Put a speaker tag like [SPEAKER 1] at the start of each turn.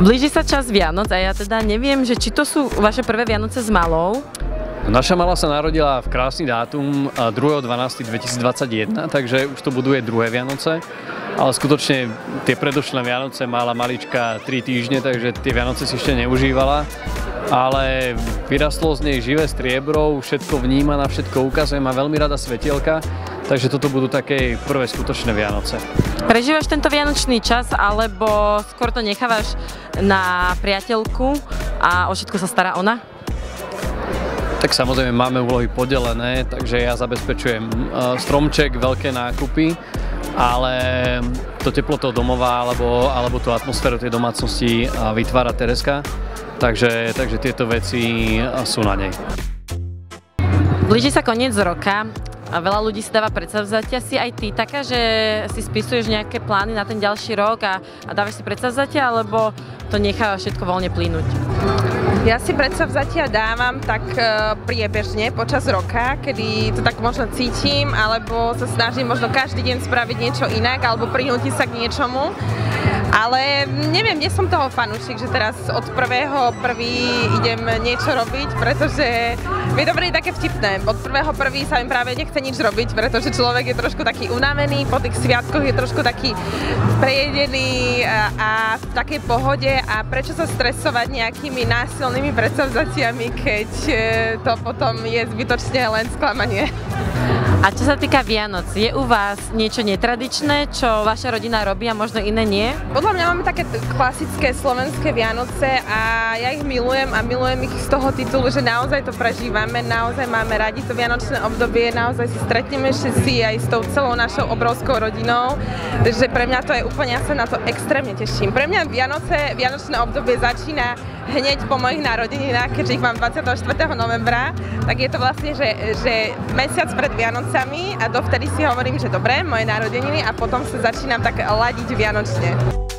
[SPEAKER 1] Blíži sa čas Vianoc a ja teda neviem, že či to sú vaše prvé Vianoce s malou.
[SPEAKER 2] Naša malá sa narodila v krásny dátum 2.12.2021, takže už to buduje druhé Vianoce. Ale skutočne tie predošlé Vianoce mala malička 3 týždne, takže tie Vianoce si ešte neužívala. Ale vyrastlo z nej živé striebro, všetko vníma, na všetko ukazuje, má veľmi rada svetielka, takže toto budú také prvé skutočné Vianoce.
[SPEAKER 1] Prežívaš tento vianočný čas, alebo skôr to nechávaš na priateľku a o všetko sa stará ona?
[SPEAKER 2] Tak samozrejme máme úlohy podelené, takže ja zabezpečujem stromček, veľké nákupy, ale to teplo toho domova alebo tú atmosféru tej domácnosti vytvára Tereska, takže tieto veci sú na nej.
[SPEAKER 1] Blíži sa koniec roka a veľa ľudí si dáva predsavzatia. Si aj ty taká, že si spisuješ nejaké plány na ten ďalší rok a dávaš si predsavzatia, alebo to nechávaš všetko voľne plynúť?
[SPEAKER 3] Ja si predsavzatia dávam tak priebežne počas roka, kedy to tak možno cítim, alebo sa snažím možno každý deň spraviť niečo inak, alebo prinútiť sa k niečomu. Ale neviem, nie som toho fanúšik, že teraz od 1.1. idem niečo robiť, pretože je to také vtipné. Od 1.1. sa mi práve nechce nič robiť, pretože človek je trošku taký unavený, po tých sviatkoch je trošku taký prejedený a v takej pohode a prečo sa stresovať nejakými násilnými predsavzatiami, keď to potom je zbytočne len sklamanie.
[SPEAKER 1] A čo sa týka Vianoc, je u vás niečo netradičné, čo vaša rodina robí a možno iné nie?
[SPEAKER 3] Podľa mňa máme také klasické slovenské Vianoce a ja ich milujem a milujem ich z toho titulu, že naozaj to prežívame, naozaj máme radi to vianočné obdobie, naozaj si stretneme všetci aj s tou celou našou obrovskou rodinou, takže pre mňa to je úplne, ja sa na to extrémne teším. Pre mňa vianočné obdobie začína hneď po mojich narodeninách, keďže ich mám 24. novembra, tak je to vlastne, že mesiac pred Vianocami a dovtedy si hovorím, že dobre, moje narodeniny a potom sa začínam tak ladiť vianočne.